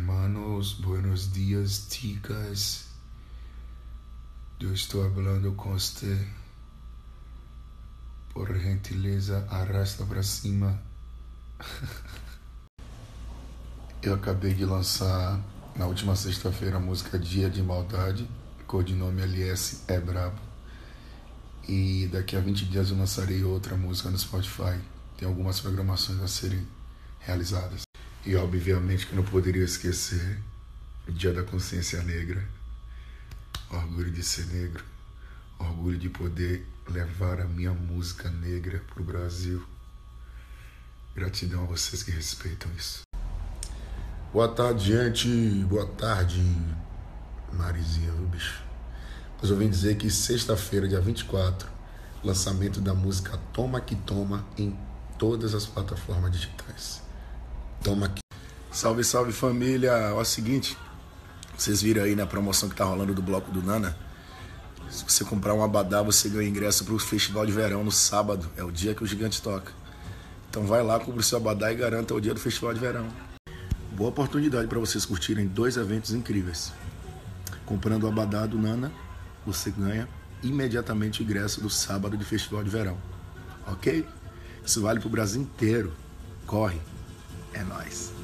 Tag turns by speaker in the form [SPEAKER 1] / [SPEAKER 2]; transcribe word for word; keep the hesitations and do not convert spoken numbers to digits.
[SPEAKER 1] hermanos, buenos dias, chicas. Eu estou hablando com você. Por gentileza, arrasta pra cima. Eu acabei de lançar na última sexta-feira a música Dia de Maldade, codinome L S é brabo. E daqui a vinte dias eu lançarei outra música no Spotify. Tem algumas programações a serem realizadas. E obviamente que eu não poderia esquecer o Dia da Consciência Negra. Orgulho de ser negro. Orgulho de poder levar a minha música negra pro Brasil. Gratidão a vocês que respeitam isso. Boa tarde, gente. Boa tarde, Marizinha, viu, bicho? Mas eu vim dizer que sexta-feira, dia vinte e quatro, lançamento da música Toma Que Toma em todas as plataformas digitais. Toma Que... Salve, salve, família. Olha o seguinte, vocês viram aí na promoção que tá rolando do Bloco do Nana? Se você comprar um abadá, você ganha ingresso pro Festival de Verão no sábado. É o dia que o Gigante toca. Então vai lá, compra o seu abadá e garanta o dia do Festival de Verão. Boa oportunidade para vocês curtirem dois eventos incríveis. Comprando o abadá do Nana, você ganha imediatamente o ingresso do sábado de Festival de Verão. Ok? Isso vale pro Brasil inteiro. Corre. É nóis.